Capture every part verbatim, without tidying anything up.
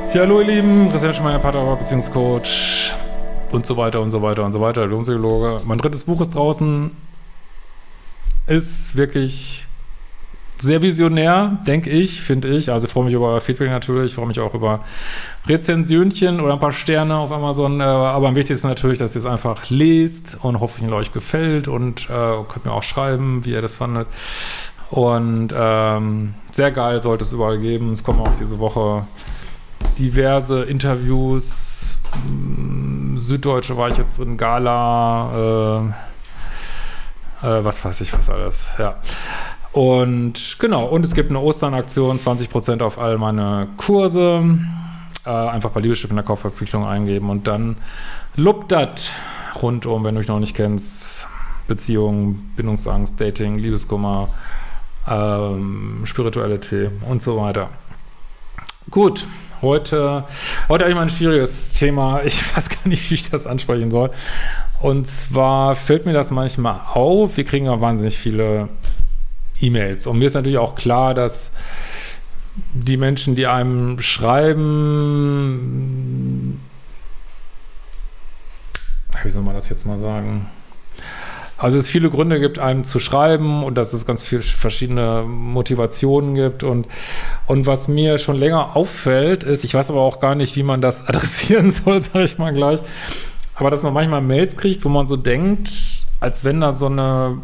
Ja, hallo ihr Lieben, Christian Schmeier, Paartherapeut, Beziehungscoach und so weiter und so weiter und so weiter, Diplompsychologe. Mein drittes Buch ist draußen, ist wirklich sehr visionär, denke ich, finde ich. Also ich freue mich über euer Feedback natürlich, ich freue mich auch über Rezensionchen oder ein paar Sterne auf Amazon. Aber am wichtigsten natürlich, dass ihr es einfach lest und hoffentlich euch gefällt und äh, könnt mir auch schreiben, wie ihr das fandet. Und ähm, sehr geil sollte es überall geben. Es kommen auch diese Woche diverse Interviews, Süddeutsche war ich jetzt drin, Gala, äh, äh, was weiß ich, was alles, ja. Und genau, und es gibt eine Osternaktion, zwanzig Prozent auf all meine Kurse, äh, einfach bei Liebeschiff in der Kaufverpflichtung eingeben und dann lobt das rundum, wenn du mich noch nicht kennst, Beziehungen, Bindungsangst, Dating, Liebeskummer, ähm, Spiritualität und so weiter. Gut. Heute, heute habe ich mal ein schwieriges Thema. Ich weiß gar nicht, wie ich das ansprechen soll. Und zwar fällt mir das manchmal auf. Wir kriegen ja wahnsinnig viele E-Mails. Und mir ist natürlich auch klar, dass die Menschen, die einem schreiben, wie soll man das jetzt mal sagen? Also es viele Gründe gibt, einem zu schreiben und dass es ganz viele verschiedene Motivationen gibt. Und, und was mir schon länger auffällt, ist, ich weiß aber auch gar nicht, wie man das adressieren soll, sage ich mal gleich, aber dass man manchmal Mails kriegt, wo man so denkt, als wenn da so eine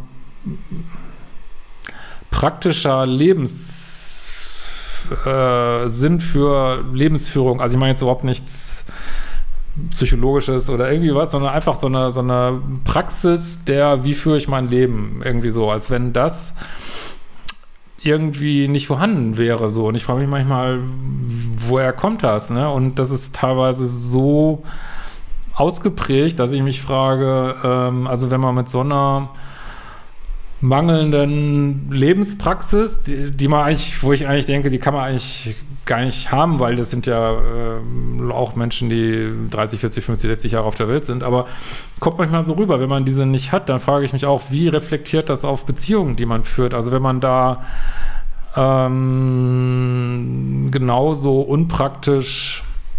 praktischer Lebenssinn äh, für Lebensführung, also ich meine jetzt überhaupt nichts Psychologisches oder irgendwie was, sondern einfach so eine, so eine Praxis der, wie führe ich mein Leben, irgendwie so, als wenn das irgendwie nicht vorhanden wäre, so. Und ich frage mich manchmal, woher kommt das, ne? Und das ist teilweise so ausgeprägt, dass ich mich frage, ähm, also wenn man mit so einer mangelnden Lebenspraxis, die, die man eigentlich, wo ich eigentlich denke, die kann man eigentlich gar nicht haben, weil das sind ja äh, auch Menschen, die dreißig, vierzig, fünfzig, sechzig Jahre auf der Welt sind, aber kommt manchmal so rüber, wenn man diese nicht hat, dann frage ich mich auch, wie reflektiert das auf Beziehungen, die man führt? Also wenn man da ähm, genauso unpraktisch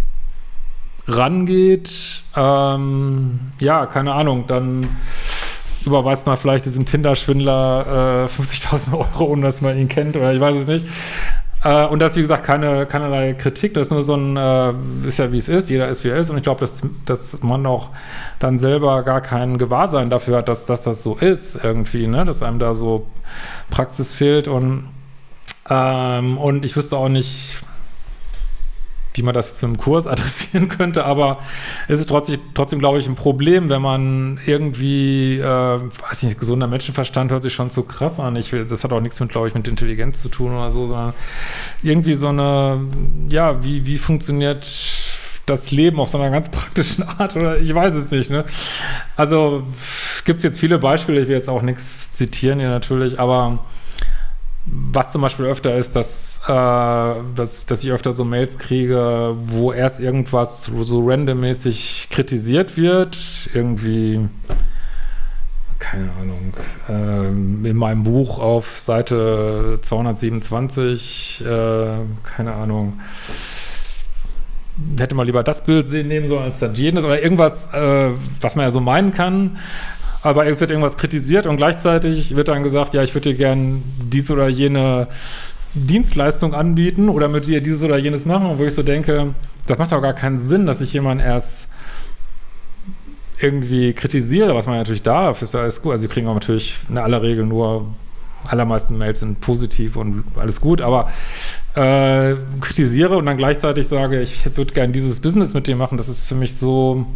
rangeht, ähm, ja, keine Ahnung, dann überweist man vielleicht diesen Tinder-Schwindler äh, fünfzigtausend Euro, ohne dass man ihn kennt oder ich weiß es nicht. Äh, und das ist, wie gesagt, keine, keinerlei Kritik, das ist nur so ein, äh, ist ja wie es ist, jeder ist wie er ist und ich glaube, dass, dass man auch dann selber gar kein Gewahrsein dafür hat, dass, dass das so ist irgendwie, ne? Dass einem da so Praxis fehlt und, ähm, und ich wüsste auch nicht, wie man das jetzt mit dem Kurs adressieren könnte, aber es ist trotzdem, trotzdem glaube ich, ein Problem, wenn man irgendwie, äh, weiß nicht, gesunder Menschenverstand hört sich schon zu krass an. Ich, das hat auch nichts mit, glaube ich, mit Intelligenz zu tun oder so, sondern irgendwie so eine, ja, wie, wie funktioniert das Leben auf so einer ganz praktischen Art oder ich weiß es nicht, ne? Also gibt es jetzt viele Beispiele, ich will jetzt auch nichts zitieren hier natürlich, aber was zum Beispiel öfter ist, dass, äh, dass, dass ich öfter so Mails kriege, wo erst irgendwas so randommäßig kritisiert wird, irgendwie, keine Ahnung, ähm, in meinem Buch auf Seite zweihundertsiebenundzwanzig, äh, keine Ahnung, hätte mal lieber das Bild sehen nehmen sollen als das jenes oder irgendwas, äh, was man ja so meinen kann. Aber es wird irgendwas kritisiert und gleichzeitig wird dann gesagt, ja, ich würde dir gerne dies oder jene Dienstleistung anbieten oder mit dir dieses oder jenes machen. Und wo ich so denke, das macht doch gar keinen Sinn, dass ich jemanden erst irgendwie kritisiere, was man natürlich darf, ist ja alles gut. Also wir kriegen auch natürlich in aller Regel nur, allermeisten Mails sind positiv und alles gut, aber äh, kritisiere und dann gleichzeitig sage, ich würde gerne dieses Business mit dir machen, das ist für mich so,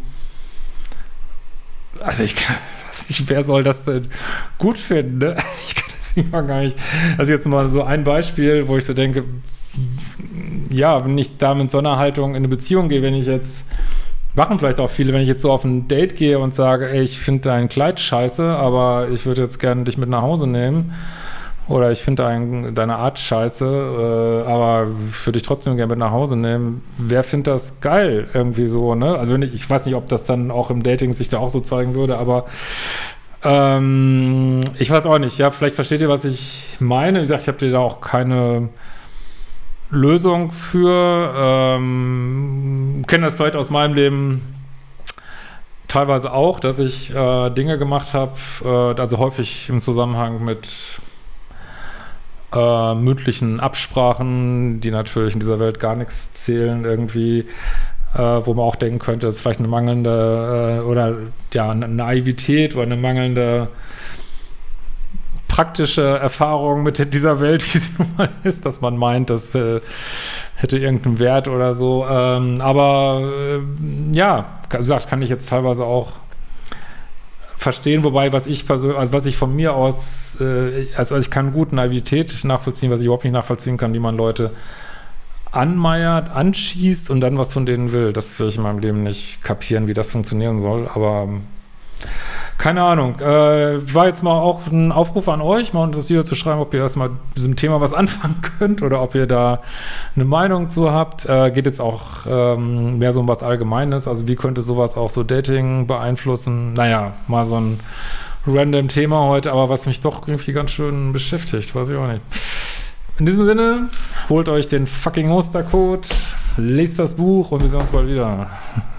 also ich kann, weiß nicht, wer soll das denn gut finden, ne? Also ich kann das immer gar nicht. Also jetzt mal so ein Beispiel, wo ich so denke, ja, wenn ich da mit so einer Haltung in eine Beziehung gehe, wenn ich jetzt, machen vielleicht auch viele, wenn ich jetzt so auf ein Date gehe und sage, ey, ich finde dein Kleid scheiße, aber ich würde jetzt gerne dich mit nach Hause nehmen. Oder ich finde dein, deine Art scheiße, äh, aber würde ich trotzdem gerne mit nach Hause nehmen. Wer findet das geil irgendwie so, ne? Also wenn ich, ich weiß nicht, ob das dann auch im Dating sich da auch so zeigen würde, aber ähm, ich weiß auch nicht. Ja, vielleicht versteht ihr, was ich meine. Wie gesagt, ich habe dir da auch keine Lösung für. Ähm, kenne das vielleicht aus meinem Leben teilweise auch, dass ich äh, Dinge gemacht habe, äh, also häufig im Zusammenhang mit äh, mündlichen Absprachen, die natürlich in dieser Welt gar nichts zählen irgendwie, äh, wo man auch denken könnte, das ist vielleicht eine mangelnde äh, oder ja, eine Naivität oder eine mangelnde praktische Erfahrung mit dieser Welt, wie sie nun mal ist, dass man meint, das äh, hätte irgendeinen Wert oder so. Ähm, aber äh, ja, wie gesagt, kann ich jetzt teilweise auch verstehen, wobei was ich persönlich, also was ich von mir aus, äh, also ich kann gut Naivität nachvollziehen, was ich überhaupt nicht nachvollziehen kann, wie man Leute anmeiert, anschießt und dann was von denen will. Das will ich in meinem Leben nicht kapieren, wie das funktionieren soll, aber keine Ahnung. Äh, war jetzt mal auch ein Aufruf an euch, mal unter das Video zu schreiben, ob ihr erstmal mit diesem Thema was anfangen könnt oder ob ihr da eine Meinung zu habt. Äh, geht jetzt auch ähm, mehr so um was Allgemeines. Also wie könnte sowas auch so Dating beeinflussen? Naja, mal so ein random Thema heute, aber was mich doch irgendwie ganz schön beschäftigt. Weiß ich auch nicht. In diesem Sinne, holt euch den fucking Ostercode, lest das Buch und wir sehen uns bald wieder.